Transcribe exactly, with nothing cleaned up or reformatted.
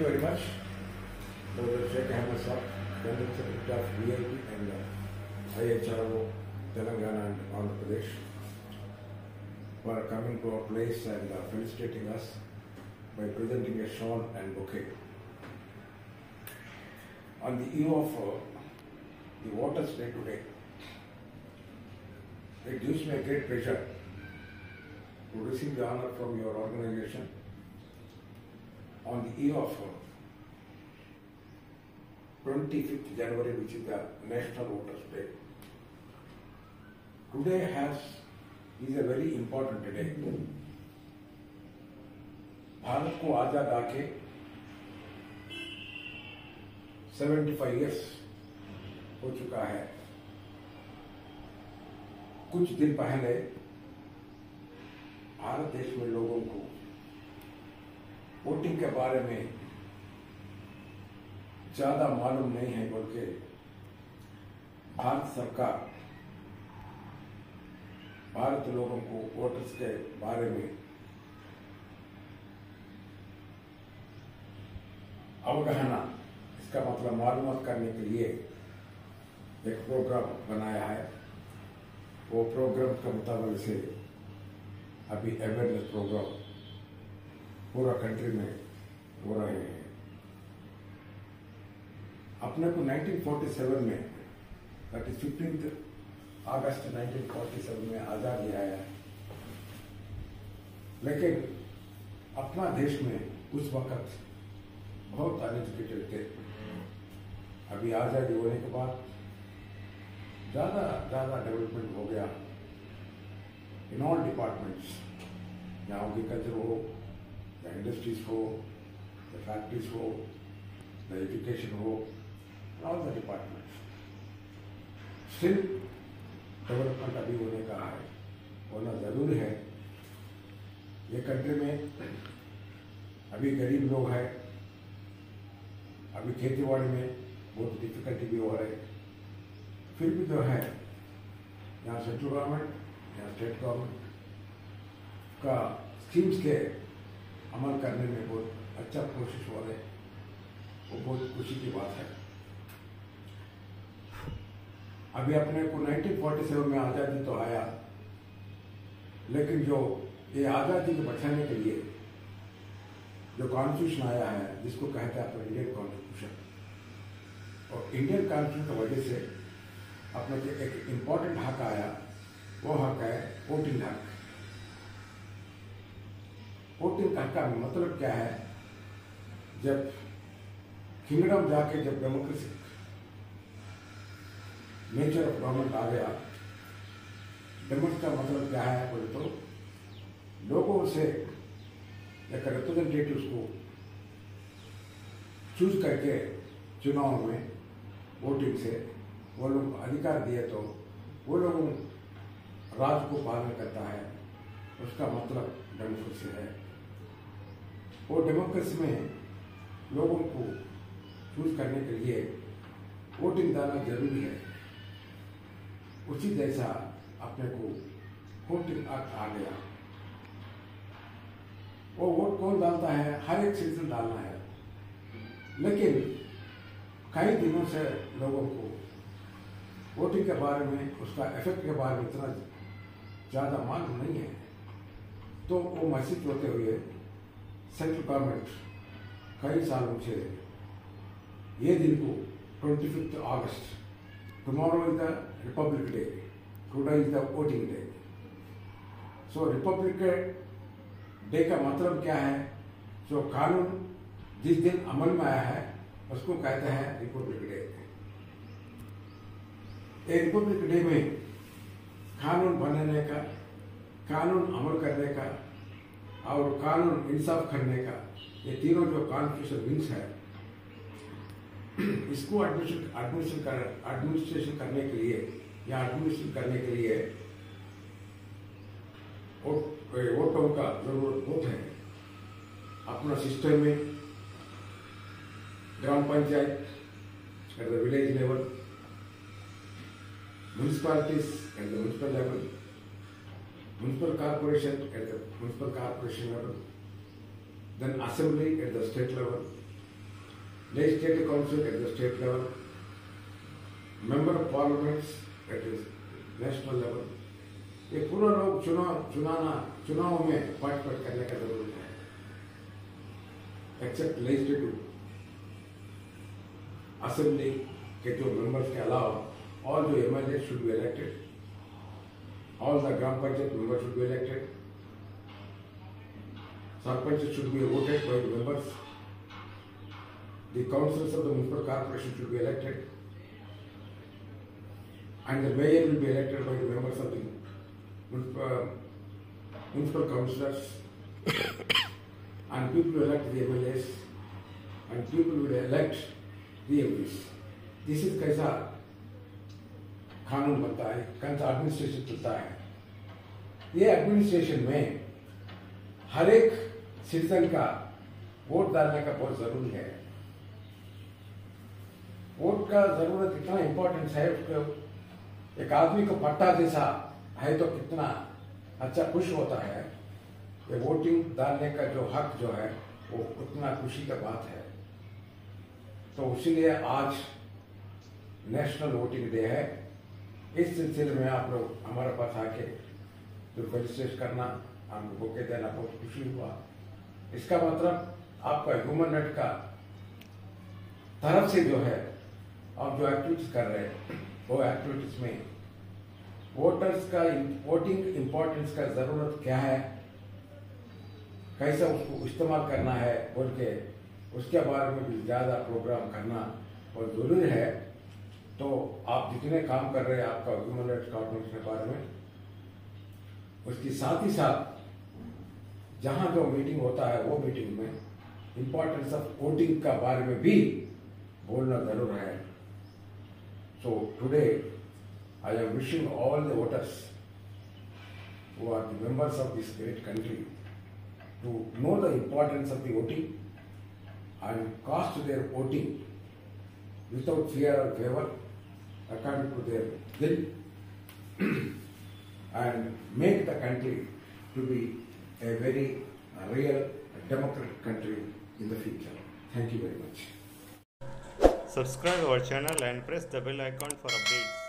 you very much, Doctor Sheikh Ahmed Sir, General Secretary of V I P and uh, I H R O, Telangana and Andhra Pradesh, for coming to our place and uh, felicitating us by presenting a shawl and bouquet. On the eve of uh, the Waters Day today, it gives me a great pleasure to receive the honor from your organization on the eve of twenty-fifth January, which is the National Waters Day. Today has is a very important day. Bharat को आजाद आके पचहत्तर years हो चुका है। कुछ दिन पहले भारत देश में लोगों को वोटिंग के बारे में ज्यादा मालूम नहीं है, बल्कि भारत सरकार भारत लोगों को वोटर्स के बारे में अवगाहना, इसका मतलब मालूमात करने के लिए एक प्रोग्राम बनाया है। वो प्रोग्राम के मुताबिक से अभी अवेयरनेस प्रोग्राम पूरा कंट्री में हो रहे हैं। अपने को उन्नीस सौ सैंतालीस में दैट इज फिफ्टींथ अगस्त उन्नीस सौ सैंतालीस में आजादी आया है, लेकिन अपना देश में उस वक्त बहुत अनएजुकेटेड थे। अभी आजादी होने के बाद ज्यादा ज्यादा डेवलपमेंट हो गया इन ऑल डिपार्टमेंट्स, या एग्रीकल्चर हो, या इंडस्ट्रीज हो, या फैक्ट्रीज हो, या एजुकेशन हो, all the departments. Still development अभी होने का है, होना जरूरी है। ये कंट्री में अभी गरीब लोग हैं, अभी खेतीबाड़ी में बहुत डिफिकल्टी भी हो रही है। फिर भी जो है यहाँ सेंट्रल गवर्नमेंट, यहाँ स्टेट गवर्नमेंट का स्कीम्स के अमल करने में बहुत अच्छा कोशिश हो रही है, वो बहुत खुशी की बात है। अभी अपने को उन्नीस सौ सैंतालीस में आज़ादी तो आया, लेकिन जो ये आज़ादी को बचाने के लिए जो कॉन्स्टिट्यूशन आया है, जिसको कहते हैं अपना इंडियन कॉन्स्टिट्यूशन, और इंडियन कॉन्स्टिट्यूशन की वजह से अपने को एक इम्पोर्टेंट हक आया। वो हक है वोटिंग हक। वोटिंग हक का मतलब क्या है? जब किंगडम जाके जब डेमोक्रेसी नेचर ऑफ गवर्नमेंट आ गया, डेमोक्रेसी का मतलब क्या है बोले तो लोगों से एक रिप्रेजेंटेटिव्स को चूज करके चुनाव में वोटिंग से वो लोग अधिकार दिए, तो वो लोग राज को पालन करता है। उसका मतलब डेमोक्रेसी है। वो डेमोक्रेसी में लोगों को चूज करने के लिए वोटिंग डालना जरूरी है। उसी जैसा अपने को वोटिंग एक्ट आ गया। वो वोट कौन डालता है? हर एक सिटीजन डालना है, लेकिन कई दिनों से लोगों को वोटिंग के बारे में, उसका इफेक्ट के बारे में इतना ज़्यादा मालूम नहीं है। तो वो महसूस होते हुए सेंट्रल गवर्नमेंट कई सालों से ये दिन को twenty fifth August, tomorrow is the republic day, today is the voting day. So republic day का मतलब क्या है? जो कानून जिस दिन अमल में आया है उसको कहते हैं रिपब्लिक डे। एक रिपब्लिक डे में कानून बनाने का, कानून अमल करने का और कानून इंसाफ करने का, ये तीनों जो कॉन्स्टिट्यूशन विंग्स है, इसको एडमिनिस्ट्रेशन एडमिनिस्ट्रेशन कर एडमिनिस्ट्रेशन करने के लिए या एडमिनिस्ट्रेशन करने के लिए वोटों का जरूरत बहुत है। अपना सिस्टम में gram panchayat at the village level, municipalities at the municipal level, municipal corporation at the municipal corporation level, then assembly at the state level, legislative council at the state level, member of parliaments at the national level. ये पूरा लोग चुनाव चुनाना चुनाव में participate करने का जरूरत है, एक्सेप्ट लेजिस्लेटिव असेंबली के जो मेंबर्स के अलावा ऑल जो MLA should be elected, all the gram panchayat members should be elected, sarpanch should be voted by the members, the councils of the municipal corporation should be elected, and the mayor will be elected by the members of the municipal, municipal councillors, and people will elect the M L As, and people will elect the M Ps. This is कैसा कानून बनता है, कैसा administration चलता है. ये administration में हर एक सिटीजन का वोट डालने का बहुत जरूरी है. वोट का जरूरत इतना इम्पोर्टेंस है, उसको एक आदमी को पट्टा जैसा है तो कितना अच्छा खुश होता है. ये वोटिंग डालने का जो हक जो है वो उतना खुशी का बात है. तो इसीलिए आज नेशनल वोटिंग डे है. इस सिलसिले में आप लोग हमारे पास आके जो रजिस्ट्रेशन करना, हमको बुके देना बहुत खुशी हुआ. इसका मतलब आपका ह्यूमन राइट का तरफ से जो है आप जो एक्टिविटीज कर रहे हैं वो एक्टिविटीज में वोटर्स का वोटिंग इम्पोर्टेंस का जरूरत क्या है, कैसे उसको इस्तेमाल करना है बोल के उसके बारे में भी ज्यादा प्रोग्राम करना बहुत जरूरी है. तो आप जितने काम कर रहे हैं आपका ह्यूमन राइट्स कॉर्पोरेशन के बारे में, उसके साथ ही साथ जहां जो मीटिंग होता है वो मीटिंग में इम्पोर्टेंस ऑफ वोटिंग का बारे में भी बोलना जरूर है. So today, I am wishing all the voters who are the members of this great country to know the importance of the voting and cast their voting without fear or favor according to their will and make the country to be a very real democratic country in the future. Thank you very much. Subscribe our channel and press the bell icon for updates.